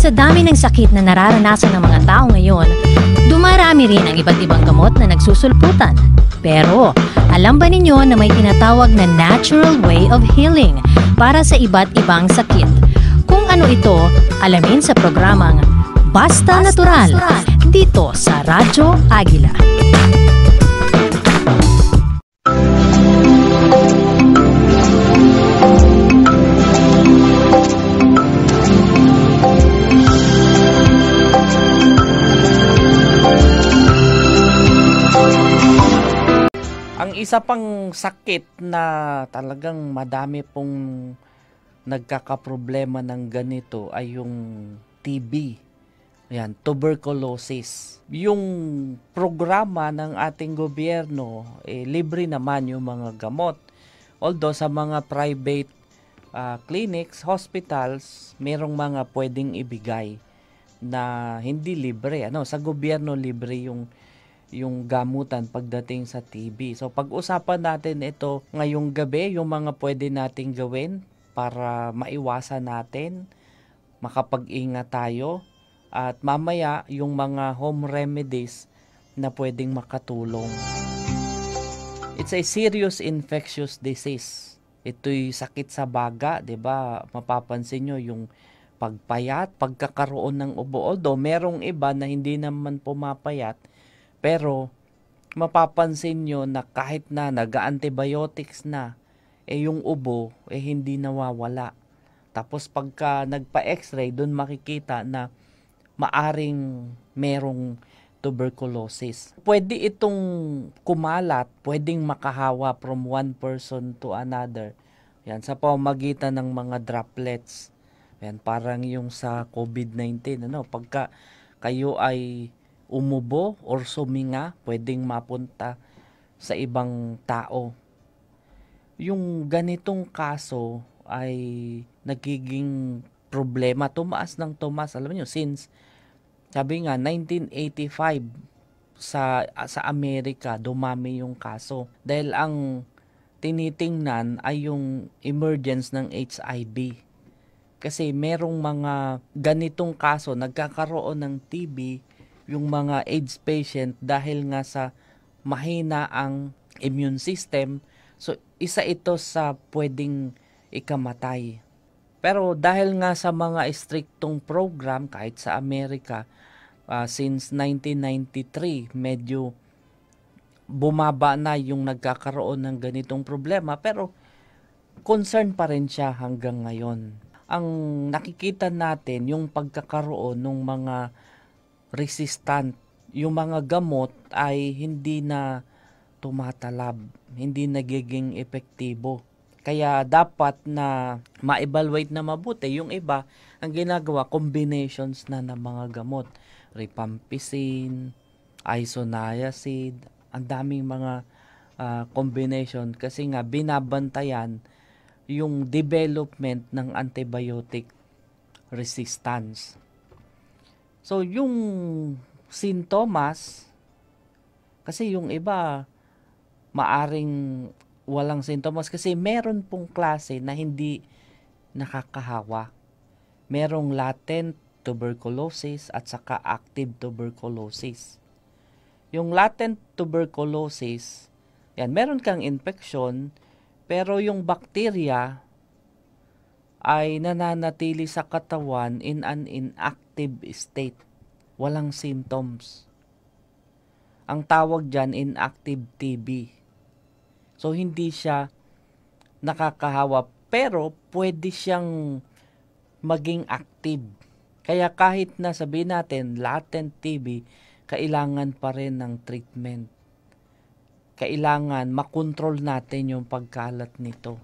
Sa dami ng sakit na nararanasan ng mga tao ngayon, dumarami rin ang iba't ibang gamot na nagsusulputan. Pero, alam ba ninyo na may tinatawag na natural way of healing para sa iba't ibang sakit? Kung ano ito, alamin sa programang Basta Natural, dito sa Radyo Agila. Isa pang sakit na talagang madami pong nagkakaproblema ng ganito ay yung TB. Ayan, tuberculosis. Yung programa ng ating gobyerno, libre naman yung mga gamot. Although sa mga private clinics, hospitals, merong mga pwedeng ibigay na hindi libre. Sa gobyerno libre yung gamutan pagdating sa TB. So pag-usapan natin ito ngayong gabi, yung mga pwede nating gawin para maiwasan natin, makapag-ingat tayo, at mamaya yung mga home remedies na pwedeng makatulong. It's a serious infectious disease. Ito'y sakit sa baga, 'di ba? Mapapansin nyo yung pagpayat, pagkakaroon ng ubo. Although merong iba na hindi naman pumapayat, pero mapapansin nyo na kahit na nag-antibiotics na, yung ubo hindi nawawala. Tapos pagka nagpa-x-ray, dun makikita na maaring merong tuberculosis. Pwede itong kumalat, pwedeng makahawa from one person to another. Yan, sa pamamagitan ng mga droplets. Yan, parang yung sa COVID-19. Pagka kayo ay umubo or suminga, pwedeng mapunta sa ibang tao. Yung ganitong kaso ay nagiging problema, tumaas ng tumaas. Alam niyo, since sabi nga 1985 sa Amerika, dumami yung kaso dahil ang tinitingnan ay yung emergence ng HIV. Kasi merong mga ganitong kaso, nagkakaroon ng TB yung mga AIDS patient dahil nga sa mahina ang immune system. So, isa ito sa pwedeng ikamatay. Pero dahil nga sa mga striktong program, kahit sa Amerika, since 1993, medyo bumaba na yung nagkakaroon ng ganitong problema. Pero concern pa rin siya hanggang ngayon. Ang nakikita natin, yung pagkakaroon ng mga resistant, yung mga gamot ay hindi na tumatalab, hindi nagiging epektibo. Kaya dapat na ma-evaluate na mabuti. Yung iba, ang ginagawa, combinations na ng mga gamot. Rifampicin, isoniazid, ang daming mga combination kasi nga binabantayan yung development ng antibiotic resistance. So, yung sintomas, kasi yung iba, maaring walang sintomas kasi meron pong klase na hindi nakakahawa. Merong latent tuberculosis at saka active tuberculosis. Yung latent tuberculosis, yan, meron kang infection, pero yung bacteria ay nananatili sa katawan in an inactive state. Walang symptoms. Ang tawag dyan, inactive TB. So, hindi siya nakakahawa, pero pwede siyang maging active. Kaya kahit na sabihin natin, latent TB, kailangan pa rin ng treatment. Kailangan makontrol natin yung pagkalat nito.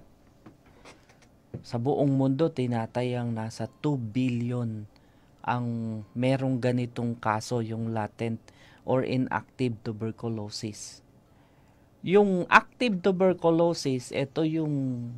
Sa buong mundo, tinatayang nasa 2 billion ang merong ganitong kaso, yung latent or inactive tuberculosis. Yung active tuberculosis, ito yung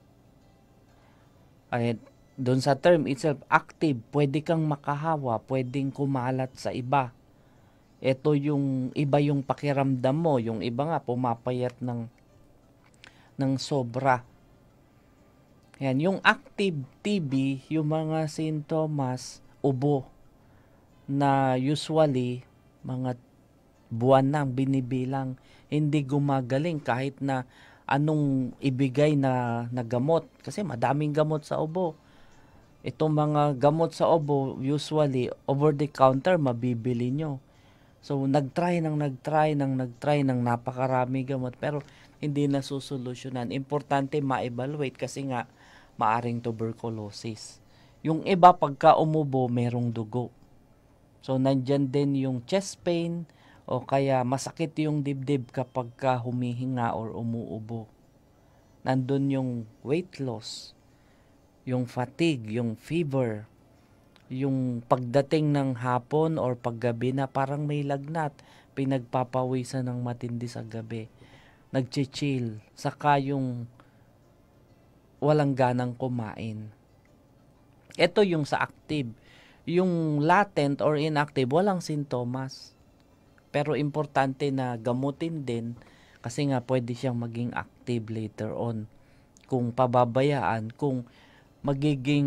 doon sa term itself, active, pwede kang makahawa, pwedeng kumalat sa iba. Ito yung iba yung pakiramdam mo, yung iba nga pumapayat ng sobra. Yan, yung active TB, yung mga sintomas ubo na usually mga buwan nang binibilang, hindi gumagaling kahit na anong ibigay na gamot. Kasi madaming gamot sa ubo. Itong mga gamot sa ubo, usually over the counter, mabibili nyo. So, nagtry ng napakarami gamot pero hindi nasusolusyonan. Importante ma-evaluate kasi nga maaring tuberculosis. Yung iba pagka umubo, merong dugo. So, nandyan din yung chest pain o kaya masakit yung dibdib kapag ka humihinga or umuubo. Nandun yung weight loss, yung fatigue, yung fever, yung pagdating ng hapon or paggabi na parang may lagnat, pinagpapawisan ng matindi sa gabi, nagchichill, saka yung walang ganang kumain. Ito yung sa active. Yung latent or inactive, walang sintomas. Pero importante na gamutin din kasi nga pwede siyang maging active later on. Kung pababayaan, kung magiging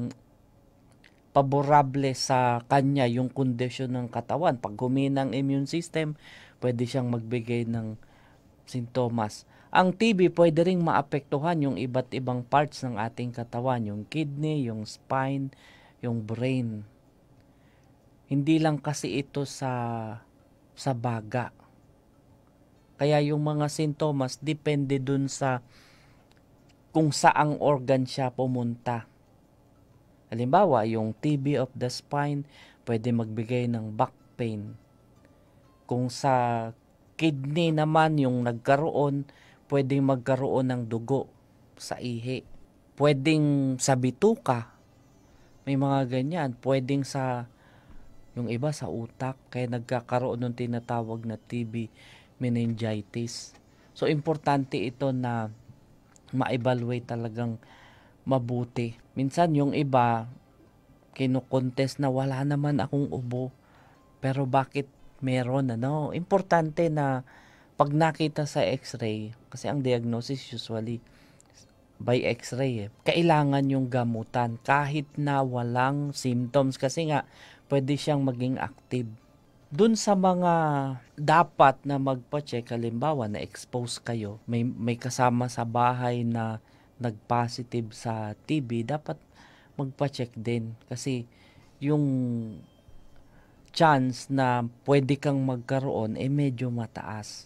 paborable sa kanya yung kondisyon ng katawan. Pag humina ang immune system, pwede siyang magbigay ng sintomas. Ang TB pwede ring maapektuhan yung iba't ibang parts ng ating katawan, yung kidney, yung spine, yung brain. Hindi lang kasi ito sa baga. Kaya yung mga sintomas depende dun sa kung saang organ siya pumunta. Halimbawa, yung TB of the spine, pwede magbigay ng back pain. Kung sa kidney naman yung nagkaroon, pwedeng magkaroon ng dugo sa ihi. Pwedeng sa bituka, may mga ganyan. Pwedeng sa, yung iba sa utak, kaya nagkakaroon ng tinatawag na TB meningitis. So, importante ito na ma-evaluate talagang mabuti. Minsan yung iba, kinukontest na wala naman akong ubo. Pero bakit meron? Importante na pag nakita sa x-ray, kasi ang diagnosis usually by x-ray, kailangan yung gamutan kahit na walang symptoms kasi nga pwede siyang maging active. Dun sa mga dapat na magpa-check, halimbawa na expose kayo, may kasama sa bahay na nag-positive sa TB, dapat magpa-check din kasi yung chance na pwede kang magkaroon medyo mataas.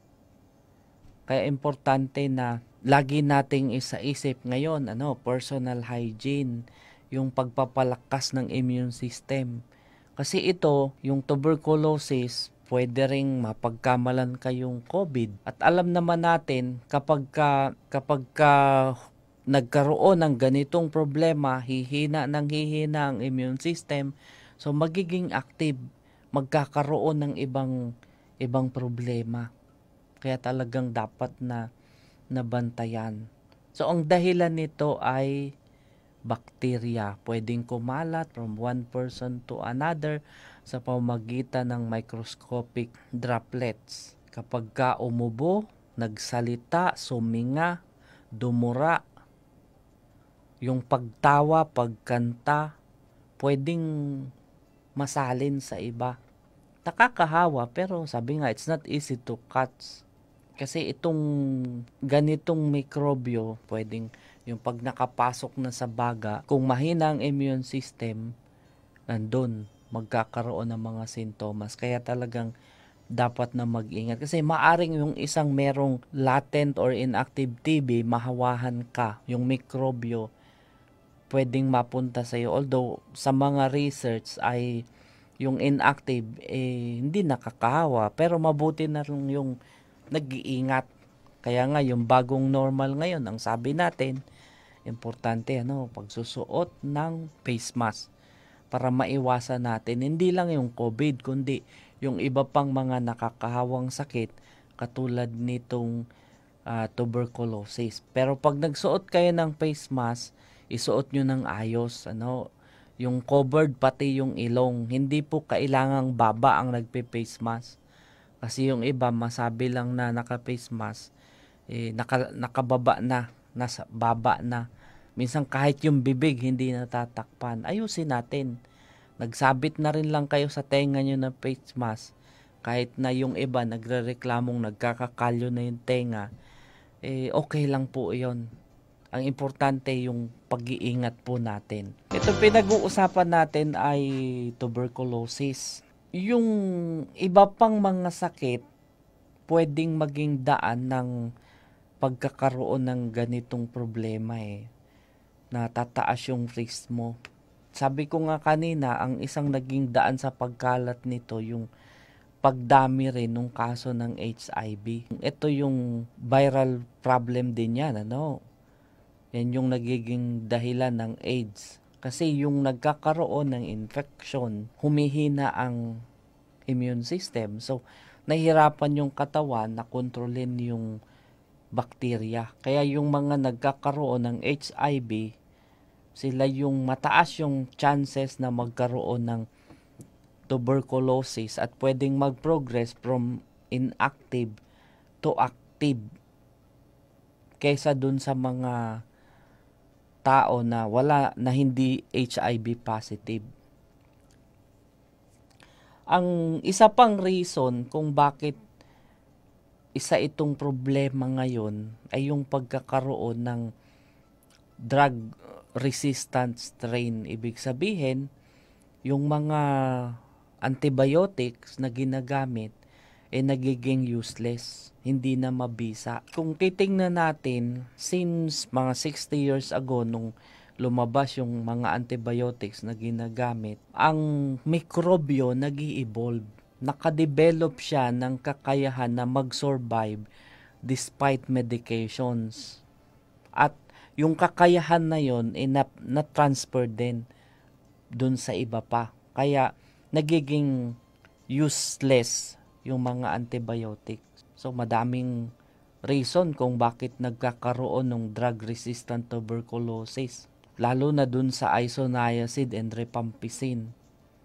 Kaya importante na lagi nating isaisip ngayon, personal hygiene, yung pagpapalakas ng immune system. Kasi ito, yung tuberculosis, pwede ring mapagkamalan kayong COVID. At alam naman natin, kapag ka nagkaroon ng ganitong problema, hihina ang immune system, so magiging active, magkakaroon ng ibang problema. Kaya talagang dapat na nabantayan. So ang dahilan nito ay bacteria. Pwedeng kumalat from one person to another sa pamamagitan ng microscopic droplets. Kapag ka umubo, nagsalita, suminga, dumura, yung pagtawa, pagkanta, pwedeng masalin sa iba. Nakakahawa pero sabi nga, it's not easy to catch. Kasi itong ganitong mikrobyo, pwedeng yung pag nakapasok na sa baga, kung mahina ang immune system, nandun, magkakaroon ng mga sintomas. Kaya talagang dapat na mag-ingat. Kasi maaring yung isang merong latent or inactive TB, mahawahan ka, yung mikrobyo, pwedeng mapunta sa iyo. Although, sa mga research ay yung inactive, hindi nakakahawa. Pero mabuti na rin yung nag-iingat. Kaya nga, yung bagong normal ngayon, ang sabi natin, importante, pagsusuot ng face mask para maiwasan natin. Hindi lang yung COVID, kundi yung iba pang mga nakakahawang sakit katulad nitong tuberculosis. Pero pag nagsuot kayo ng face mask, isuot nyo ng ayos, yung covered pati yung ilong. Hindi po kailangang baba ang nagpe-face mask. Kasi yung iba, masabi lang na naka-face mask, nakababa na, nasa baba na. Minsan kahit yung bibig hindi natatakpan. Ayusin natin Nagsabit na rin lang kayo sa tenga nyo ng face mask, kahit na yung iba nagrereklamong nagkakakalyo na yung tenga, okay lang po yon. Ang importante yung pag-iingat po natin. Ito pinag-uusapan natin ay tuberculosis. Yung iba pang mga sakit, pwedeng maging daan ng pagkakaroon ng ganitong problema na tataas yung risk mo. Sabi ko nga kanina, ang isang naging daan sa pagkalat nito yung pagdami rin ng kaso ng HIV. Ito yung viral problem din yan, ano? Yan yung nagiging dahilan ng AIDS. Kasi yung nagkakaroon ng infection, humihina ang immune system. So, nahihirapan yung katawan na kontrolin yung bakterya. Kaya yung mga nagkakaroon ng HIV, sila yung mataas yung chances na magkaroon ng tuberculosis at pwedeng mag-progress from inactive to active kaysa dun sa mga tao na hindi HIV positive. Ang isa pang reason kung bakit isa itong problema ngayon ay yung pagkakaroon ng drug resistant strain. Ibig sabihin, yung mga antibiotics na ginagamit nagiging useless, hindi na mabisa. Kung titingnan natin, since mga 60 years ago nung lumabas yung mga antibiotics na ginagamit, ang mikrobyo nag-i-evolve. Nakadevelop siya ng kakayahan na mag-survive despite medications. At yung kakayahan na yon na-transfer din dun sa iba pa. Kaya nagiging useless yung mga antibiotics. So madaming reason kung bakit nagkakaroon ng drug-resistant tuberculosis. Lalo na dun sa isoniazid and rifampicin.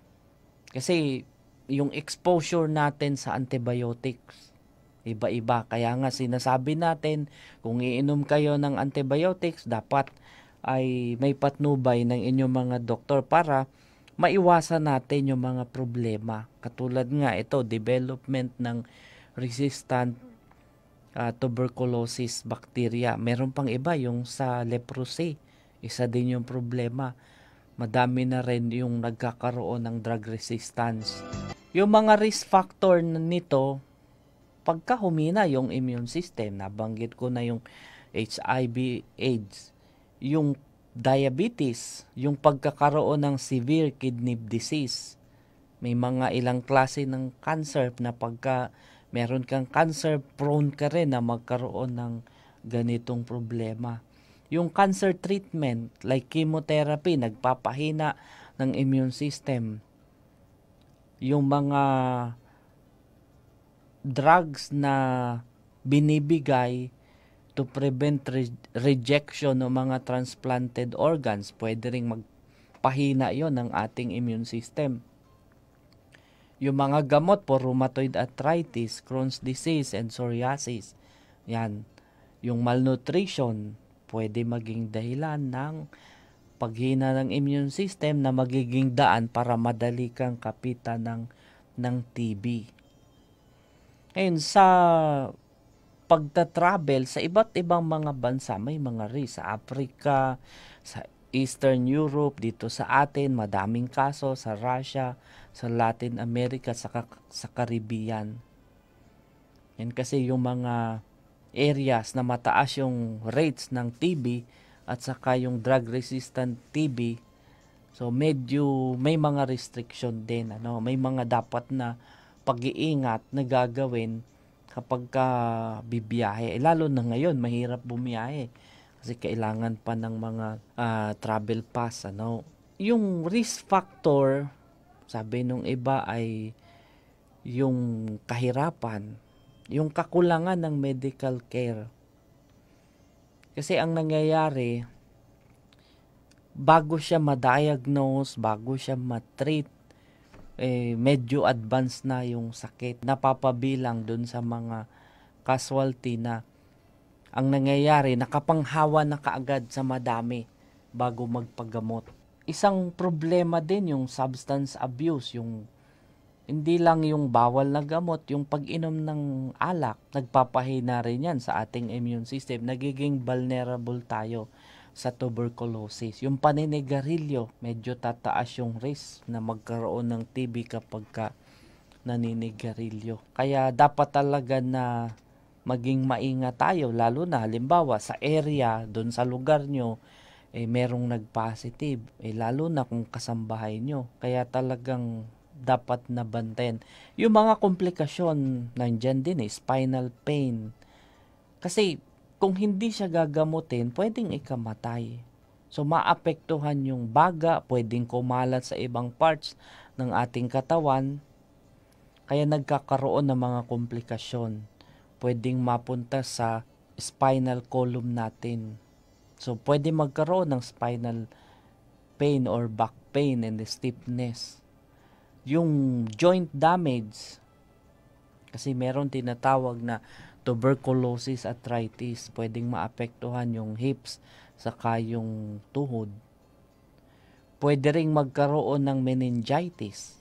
Kasi yung exposure natin sa antibiotics, iba-iba. Kaya nga sinasabi natin, kung iinom kayo ng antibiotics, dapat ay may patnubay ng inyong mga doktor para maiwasan natin yung mga problema. Katulad nga ito, development ng resistant tuberculosis bacteria. Meron pang iba, yung sa leprosy. Isa din yung problema. Madami na rin yung nagkakaroon ng drug resistance. Yung mga risk factor nito, pagka humina yung immune system, nabanggit ko na yung HIV, AIDS, yung diabetes, yung pagkakaroon ng severe kidney disease. May mga ilang klase ng cancer na pagka meron kang cancer, prone ka rin na magkaroon ng ganitong problema. Yung cancer treatment, like chemotherapy, nagpapahina ng immune system. Yung mga drugs na binibigay to prevent rejection ng mga transplanted organs, pwede ring magpahina yon ng ating immune system. Yung mga gamot for rheumatoid arthritis, Crohn's disease, and psoriasis, yan. Yung malnutrition, pwede maging dahilan ng paghina ng immune system na magiging daan para madali kang kapitan ng TB. Ngayon, sa pagta-travel sa iba't ibang mga bansa, may mga risk. Sa Africa, sa Eastern Europe, dito sa atin, madaming kaso. Sa Russia, sa Latin America, sa Caribbean. Yan kasi yung mga areas na mataas yung rates ng TB at saka yung drug-resistant TB. So, medyo may mga restriction din. May mga dapat na pag-iingat na gagawin kapag ka bibiyahe. Lalo na ngayon, mahirap bumiyahe kasi kailangan pa ng mga travel pass. Yung risk factor, sabi nung iba, ay yung kahirapan, yung kakulangan ng medical care. Kasi ang nangyayari, bago siya ma-diagnose, bago siya ma-treat, medyo advanced na yung sakit. Napapabilang dun sa mga casualty na ang nangyayari, nakapanghawa na kaagad sa madami bago magpagamot. isang problema din yung substance abuse, yung hindi lang yung bawal na gamot, yung pag-inom ng alak, nagpapahina rin yan sa ating immune system. Nagiging vulnerable tayo sa tuberculosis. Yung paninigarilyo, medyo tataas yung risk na magkaroon ng TB kapag naninigarilyo. Kaya dapat talaga na maging maingat tayo, lalo na halimbawa sa area, doon sa lugar nyo, merong nag-positive, lalo na kung kasambahay nyo. Kaya talagang dapat na bantayan. Yung mga komplikasyon, nandyan din spinal pain. Kasi kung hindi siya gagamutin, pwedeng ikamatay. So maapektuhan yung baga, pwedeng kumalat sa ibang parts ng ating katawan, kaya nagkakaroon ng mga komplikasyon. Pwedeng mapunta sa spinal column natin. So, pwede magkaroon ng spinal pain or back pain and stiffness. Yung joint damage, kasi meron tinatawag na tuberculosis arthritis, pwedeng maapektuhan yung hips saka yung tuhod. Pwede ring magkaroon ng meningitis,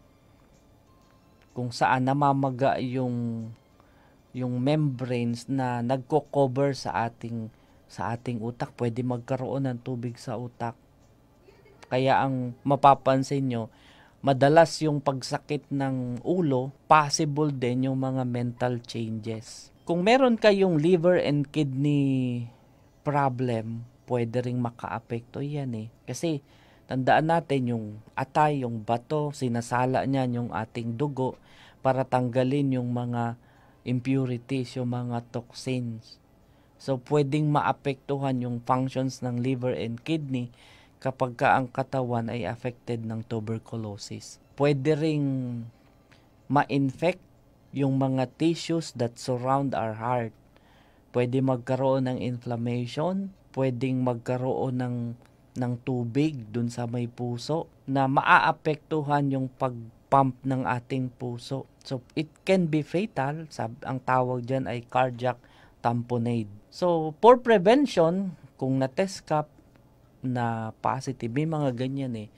kung saan namamaga yung membranes na nagko-cover sa ating utak. Pwede magkaroon ng tubig sa utak. Kaya ang mapapansin nyo, madalas yung pagsakit ng ulo, possible din yung mga mental changes. Kung meron kayong liver and kidney problem, pwede ring makaapekto yan Kasi tandaan natin yung atay, yung bato, sinasala niyan yung ating dugo para tanggalin yung mga impurities, yung mga toxins. So, pwedeng maapektuhan yung functions ng liver and kidney kapag ang katawan ay affected ng tuberculosis. Pwede ring ma-infect yung mga tissues that surround our heart. Pwede magkaroon ng inflammation, pwedeng magkaroon ng tubig dun sa may puso na maaapektuhan yung pag-pump ng ating puso. So, it can be fatal. Ang tawag dyan ay cardiac tamponade. So, for prevention, kung na-test ka na positive, may mga ganyan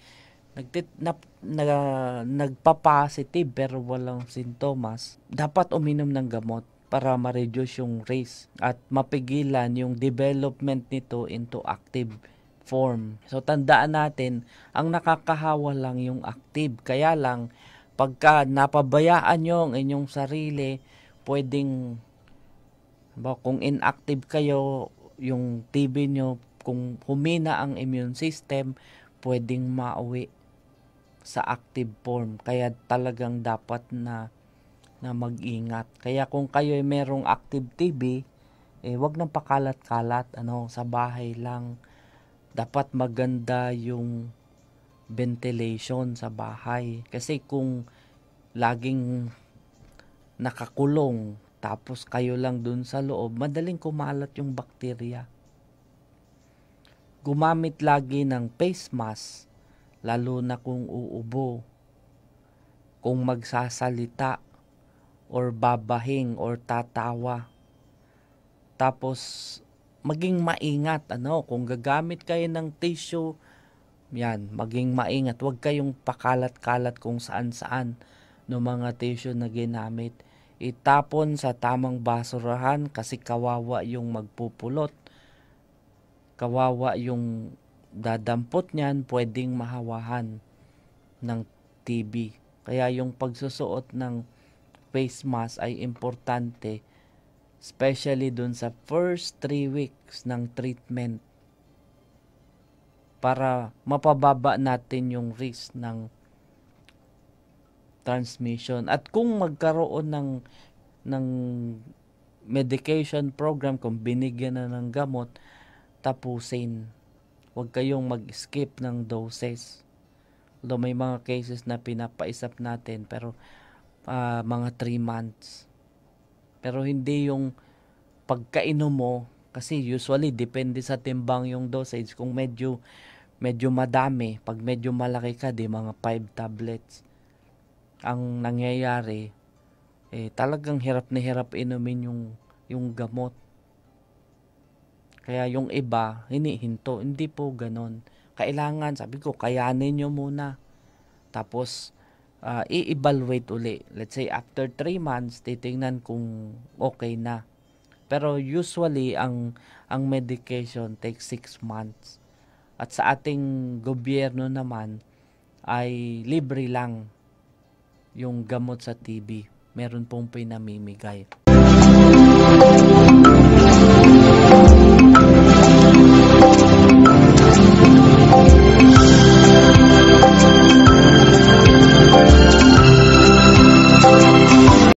nagpa-positive pero walang sintomas, dapat uminom ng gamot para ma-reduce yung risk at mapigilan yung development nito into active form. So, tandaan natin, ang nakakahawa lang yung active. Kaya lang, pagka napabayaan nyo ang inyong sarili, pwedeng, kung inactive kayo, yung TB nyo, kung humina ang immune system, pwedeng mauwi sa active form. Kaya talagang dapat na mag-ingat. Kaya kung kayo ay merong active TB, wag nang pakalat-kalat, sa bahay lang. Dapat maganda yung ventilation sa bahay. Kasi kung laging nakakulong, tapos kayo lang dun sa loob, madaling kumalat yung bakterya. Gumamit lagi ng face mask, lalo na kung uubo, kung magsasalita, or babahing, or tatawa. Tapos, maging maingat, kung gagamit kayo ng tissue, maging maingat. Huwag kayong pakalat-kalat kung saan-saan ng mga tissue na ginamit. Itapon sa tamang basurahan kasi kawawa yung magpupulot. Kawawa yung dadampot niyan, pwedeng mahawahan ng TB. Kaya yung pagsusuot ng face mask ay importante, especially dun sa first 3 weeks ng treatment, para mapababa natin yung risk ng transmission. At kung magkaroon ng medication program, kung binigyan na ng gamot, tapusin. Huwag kayong mag-skip ng doses. Although may mga cases na pinapaisap natin, pero mga 3 months. Pero hindi yung pagkainom mo, kasi usually depende sa timbang yung dosage. Kung medyo madami, pag medyo malaki ka, mga 5 tablets. Ang nangyayari, talagang hirap na hirap inumin yung gamot. Kaya yung iba, hinihinto. Hindi po ganon. kailangan, sabi ko, kayanin nyo muna. Tapos, i-evaluate uli. Let's say, after 3 months, titingnan kung okay na. Pero usually, ang medication takes 6 months. At sa ating gobyerno naman, ay libre lang yung gamot sa TB. Meron pong pinamimigay.